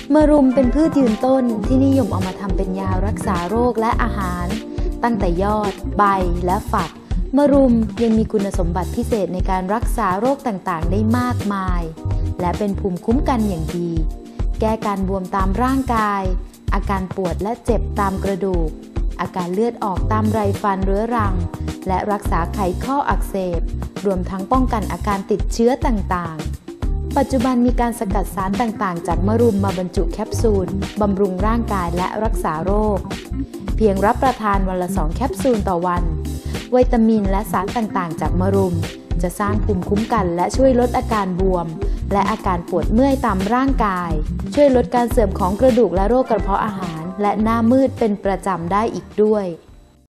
มะรุมเป็นพืชยืนต้นที่นิยมเอามาทำเป็นยารักษาโรคและอาหารตั้งแต่ยอดใบและฝักมะรุมยังมีคุณสมบัติพิเศษในการรักษาโรคต่างๆได้มากมายและเป็นภูมิคุ้มกันอย่างดีแก้การบวมตามร่างกายอาการปวดและเจ็บตามกระดูกอาการเลือดออกตามไรฟันเรื้อรังและรักษาไขข้ออักเสบรวมทั้งป้องกันอาการติดเชื้อต่างๆปัจจุบันมีการสกัดสารต่างๆจากมะรุมมาบรรจุแคปซูลบำรุงร่างกายและรักษาโรคเพียงรับประทานวันละ2แคปซูลต่อวันวิตามินและสารต่างๆจากมะรุมจะสร้างภูมิคุ้มกันและช่วยลดอาการบวมและอาการปวดเมื่อยตามร่างกายช่วยลดการเสื่อมของกระดูกและโรคกระเพาะอาหารและหน้ามืดเป็นประจำได้อีกด้วย